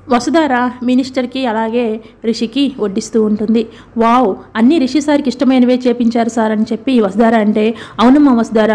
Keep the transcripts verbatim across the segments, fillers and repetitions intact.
వసుధార మినిస్టర్కి అలాగే రిషికి వడ్డిస్తూ ఉంటుంది. వావ్, అన్నీ రిషి సార్కి ఇష్టమైనవే చేపించారు సార్ అని చెప్పి వసుధార అంటే, అవునమ్మా వసుధార,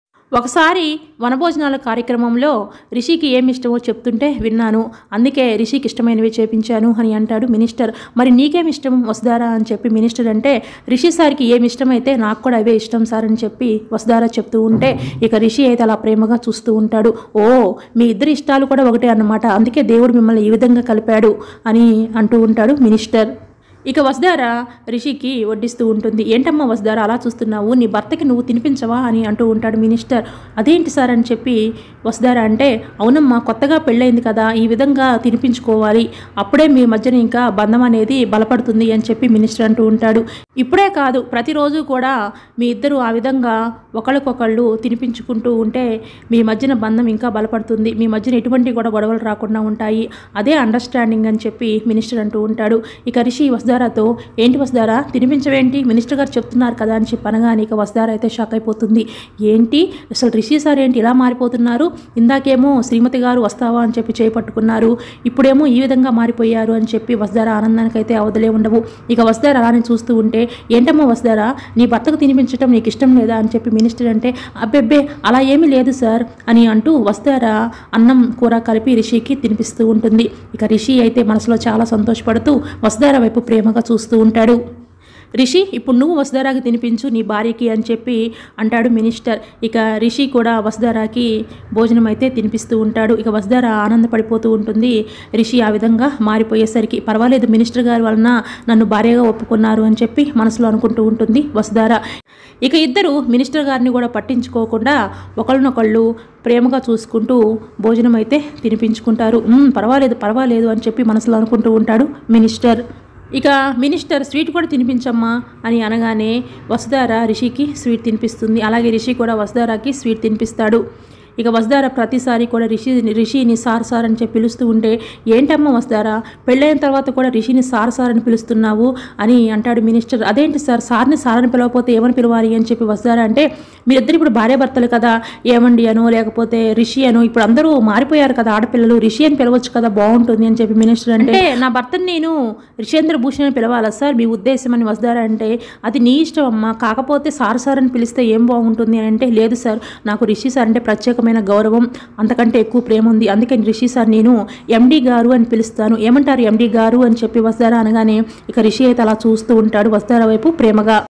ఒకసారి వనభోజనాల కార్యక్రమంలో రిషికి ఏమి ఇష్టమో చెప్తుంటే విన్నాను, అందుకే రిషికి ఇష్టమైనవి చేపించాను అని అంటాడు మినిస్టర్. మరి నీకేమి ఇష్టం వసుధార అని చెప్పి మినిస్టర్ అంటే, రిషి సార్కి ఏమి ఇష్టమైతే నాకు కూడా అవే ఇష్టం సార్ అని చెప్పి వసుధార చెప్తూ ఉంటే, ఇక రిషి అయితే అలా ప్రేమగా చూస్తూ ఉంటాడు. ఓ, మీ ఇద్దరి ఇష్టాలు కూడా ఒకటే అన్నమాట, అందుకే దేవుడు మిమ్మల్ని ఈ విధంగా కలిపాడు అని అంటూ ఉంటాడు మినిస్టర్. ఇక వసుధార రిషికి వడ్డిస్తూ ఉంటుంది. ఏంటమ్మా వసుధార అలా చూస్తున్నావు, నీ భర్తకి నువ్వు తినిపించవా అని అంటూ ఉంటాడు మినిస్టర్. అదేంటి సార్ అని చెప్పి వసుధార అంటే, అవునమ్మా, కొత్తగా పెళ్ళైంది కదా, ఈ విధంగా తినిపించుకోవాలి, అప్పుడే మీ మధ్యన ఇంకా బంధం అనేది బలపడుతుంది అని చెప్పి మినిస్టర్ అంటూ ఉంటాడు. ఇప్పుడే కాదు, ప్రతిరోజు కూడా మీ ఇద్దరు ఆ విధంగా ఒకళ్ళకొకళ్ళు తినిపించుకుంటూ ఉంటే మీ మధ్యన బంధం ఇంకా బలపడుతుంది, మీ మధ్యన ఎటువంటి కూడా గొడవలు రాకుండా ఉంటాయి, అదే అండర్స్టాండింగ్ అని చెప్పి మినిస్టర్ అంటూ ఉంటాడు. ఇక రిషి వసుధారతో, ఏంటి వసుధార తినిపించవేంటి, మినిస్టర్ గారు చెప్తున్నారు కదా అని చెప్పి అనగానే ఇక వసుధార అయితే షాక్ అయిపోతుంది. ఏంటి అసలు రిషి సార్ ఏంటి ఇలా మారిపోతున్నారు, ఇందాకేమో శ్రీమతి గారు వస్తావా అని చెప్పి చేపట్టుకున్నారు, ఇప్పుడేమో ఈ విధంగా మారిపోయారు అని చెప్పి వసుధార ఆనందానికైతే అవదలే ఉండవు. ఇక వసుధార అలానే చూస్తూ ఉంటే, ఏంటమ్మా వసుధార, నీ భర్తకు తినిపించడం నీకు ఇష్టం లేదా అని చెప్పి మినిస్టర్ అంటే, అబ్బెబ్బే అలా ఏమీ లేదు సార్ అని అంటూ వసుధార అన్నం కూర కలిపి రిషికి తినిపిస్తూ ఉంటుంది. ఇక రిషి అయితే మనసులో చాలా సంతోషపడుతూ వసుధార వైపు ప్రేమగా చూస్తూ ఉంటాడు. రిషి, ఇప్పుడు నువ్వు వసుధారాకి తినిపించు నీ భార్యకి అని చెప్పి అంటాడు మినిస్టర్. ఇక రిషి కూడా వసుధారాకి భోజనం అయితే తినిపిస్తూ ఉంటాడు. ఇక వసుధార ఆనందపడిపోతూ ఉంటుంది. రిషి ఆ విధంగా మారిపోయేసరికి, పర్వాలేదు మినిస్టర్ గారి వలన నన్ను భార్యగా ఒప్పుకున్నారు అని చెప్పి మనసులో అనుకుంటూ ఉంటుంది వసుధార. ఇక ఇద్దరు మినిస్టర్ గారిని కూడా పట్టించుకోకుండా ఒకళ్ళనొకళ్ళు ప్రేమగా చూసుకుంటూ భోజనం అయితే తినిపించుకుంటారు. పర్వాలేదు పర్వాలేదు అని చెప్పి మనసులో అనుకుంటూ ఉంటాడు మినిస్టర్. ఇక మినిస్టర్, స్వీట్ కూడా తినిపించమ్మా అని అనగానే వసుధార రిషికి స్వీట్ తినిపిస్తుంది. అలాగే రిషి కూడా వసుధారాకి స్వీట్ తినిపిస్తాడు. ఇక వసుధార ప్రతిసారి కూడా రిషి రిషిని సార్ సార్ అని చెప్పి పిలుస్తూ ఉంటే, ఏంటమ్మా వసుధార, పెళ్ళైన తర్వాత కూడా రిషిని సార్ సార్ అని పిలుస్తున్నావు అని అంటాడు మినిస్టర్. అదేంటి సార్, సార్ని సార్ అని పిలవకపోతే ఏమని పిలవాలి అని చెప్పి వసుధార అంటే, మీరిద్దరు ఇప్పుడు భార్యాభర్తలు కదా, ఏమండి అనో లేకపోతే రిషి అనో, ఇప్పుడు అందరూ మారిపోయారు కదా ఆడపిల్లలు, రిషి అని పిలవచ్చు కదా, బాగుంటుంది అని చెప్పి మినిస్టర్ అంటే, నా భర్తను నేను రిషేంద్ర భూషణ్ అని పిలవాలా సార్ మీ ఉద్దేశం అని వసుధార అంటే, అది నీ ఇష్టం అమ్మా, కాకపోతే సార్ సార్ అని పిలిస్తే ఏం బాగుంటుంది అని అంటే, లేదు సార్ నాకు రిషి సార్ అంటే ప్రత్యేక గౌరవం, అంతకంటే ఎక్కువ ప్రేమ ఉంది, అందుకే రిషి సార్ నేను ఎండి గారు అని పిలుస్తాను, ఏమంటారు ఎండి గారు అని చెప్పి వసుధార అనగానే ఇక రిషి అయితే అలా చూస్తూ ఉంటాడు వసుధార వైపు ప్రేమగా.